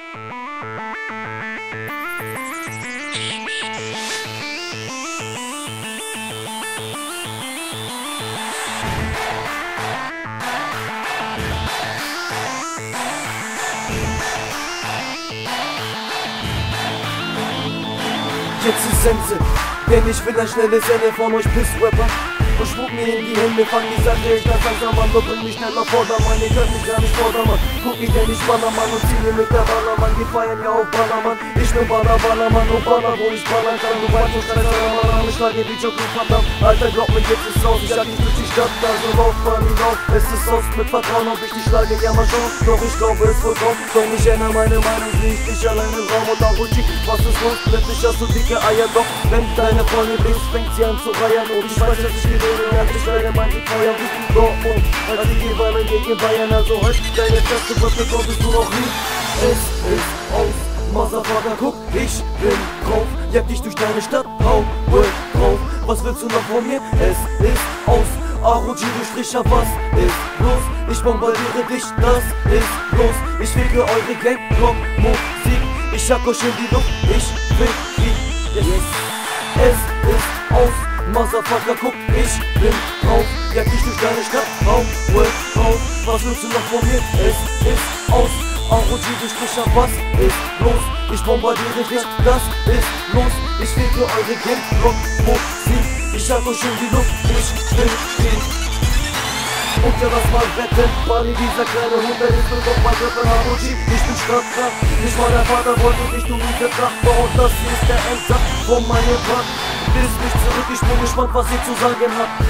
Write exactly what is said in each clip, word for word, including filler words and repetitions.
Jetzt ist Sense, denn ich will ein schnelles Ende von euch Piss-Rapper. Und spuck mir in die Hände, fang die Sache, ich das langsam an, doch bring mich schnell auf Vordermann. Ihr könnt mich gar nicht fordern, Mann. Guck ich denn nicht Ballermann und ziele mit der Ballermann. Die feiern ja auf Ballermann, ich bin Baller, Ballermann und Baller, wo ich ballern kann. Du weißt, ich kann Ballermann, ich schlage die Joker, verdammt. Alter, glaub mir, jetzt ist aus, ich jag dich durch die Stadt, also lauf, Mann, hinauf. Es ist aus, mit Vertrauen, ob ich die schlage, ja mal schon. Doch ich glaube, es vollkommen, doch ich ändere meine Meinung, sieh ich dich allein im Raum und auch Uchi. Was ist los, plötzlich hast du dicke Eier, doch wenn deine Freundin bist, fängt sie an zu reiern. Und ich weiß, dass ich die Rede, ja, ich werde mein die Feuer wie Dortmund, als die Rivalen gegen Bayern, also halt deine Fresse, was mir konntest du noch nie. Es ist aus, Motherfucker, guck, ich bin drauf, jag dich durch deine Stadt, hau drauf, was willst du noch von mir? Es ist aus, Aruji, du Stricher, was ist los? Ich bombardiere dich, das ist los, ich ficke eure Gang, Rock, Musik, ich jag euch in die Luft, ich fick die, yes. Es ist aus, Motherfucker, guck, ich bin drauf, jag dich durch deine Stadt, hau drauf, was willst du noch von mir? Es ist aus, Aruji, du Stricher, was ist los? Ich bombardiere dich, das ist los, ich ficke eure Gang, Rock, Musik, ich jag euch in die Luft, ich bin die. Und ja, was mal wetten, Bali, dieser kleine Hund, der ist mit auf mein Rippen, Aruji, ich bin stadtkraft, nicht mal der Vater wollte dich, du miese Nachbar, und das hier ist der Endsatz von meinem Part. Bis mich zurück, ich bin gespannt, was ihr zu sagen habt.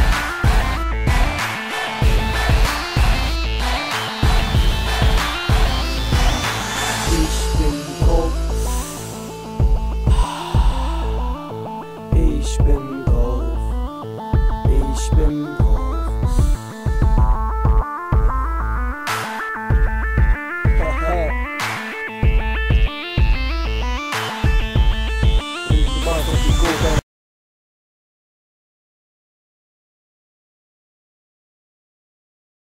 Ich bin drauf. Ich bin drauf. Ich bin drauf.